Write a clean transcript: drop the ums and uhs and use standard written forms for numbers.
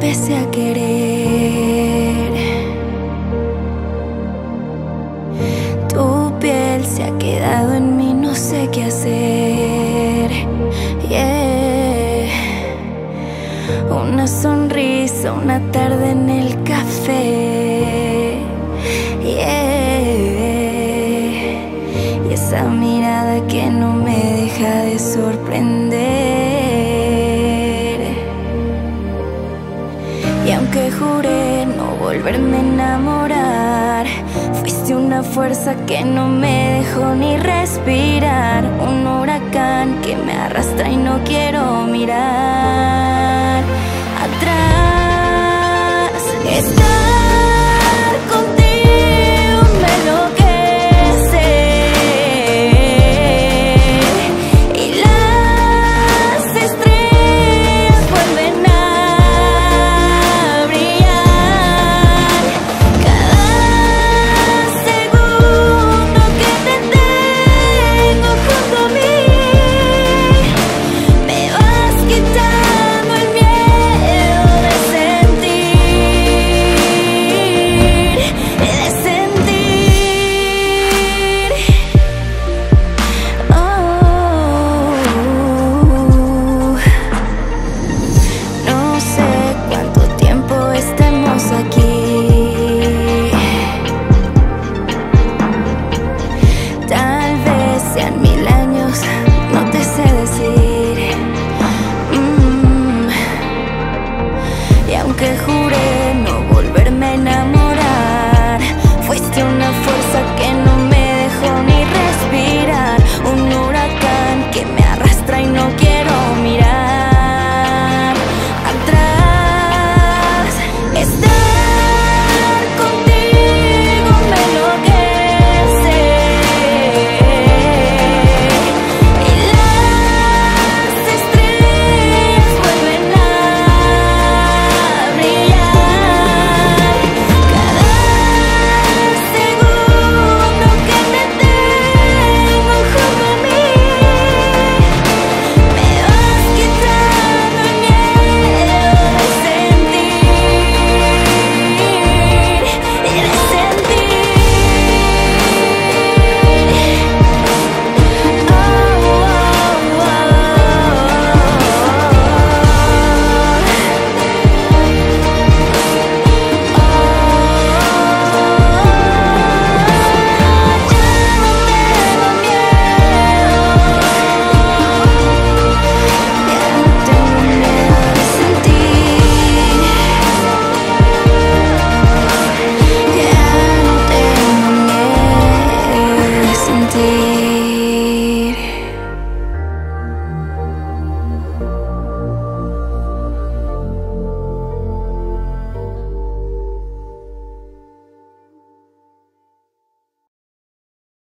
empecé a querer. Tu piel se ha quedado en mí, no sé qué hacer. Yeah. Una sonrisa, una tarde en el café. Yeah. Y esa mirada que no me deja de sorprender. Y aunque juré no volverme a enamorar, fuiste una fuerza que no me dejó ni respirar. Un huracán que me arrastra y no quiero mirar atrás.